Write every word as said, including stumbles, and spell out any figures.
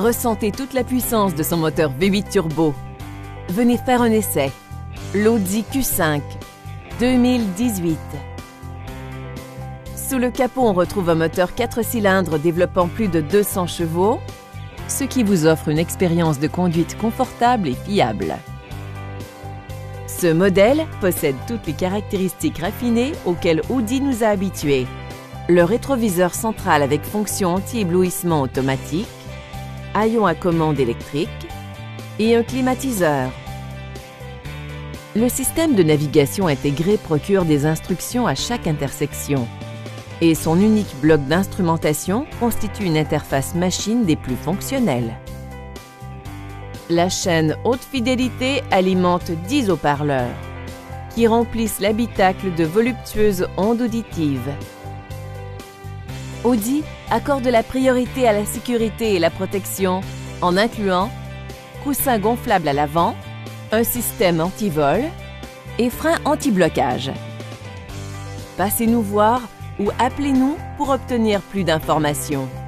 Ressentez toute la puissance de son moteur V huit turbo. Venez faire un essai. L'Audi Q cinq deux mille dix-huit. Sous le capot, on retrouve un moteur quatre cylindres développant plus de deux cents chevaux, ce qui vous offre une expérience de conduite confortable et fiable. Ce modèle possède toutes les caractéristiques raffinées auxquelles Audi nous a habitués. Le rétroviseur central avec fonction anti-éblouissement automatique, haillons à commande électrique et un climatiseur. Le système de navigation intégré procure des instructions à chaque intersection et son unique bloc d'instrumentation constitue une interface machine des plus fonctionnelles. La chaîne haute fidélité alimente dix haut-parleurs qui remplissent l'habitacle de voluptueuses ondes auditives. Audi accorde la priorité à la sécurité et la protection en incluant coussins gonflables à l'avant, un système anti-vol et frein anti-blocage. Passez nous voir ou appelez-nous pour obtenir plus d'informations.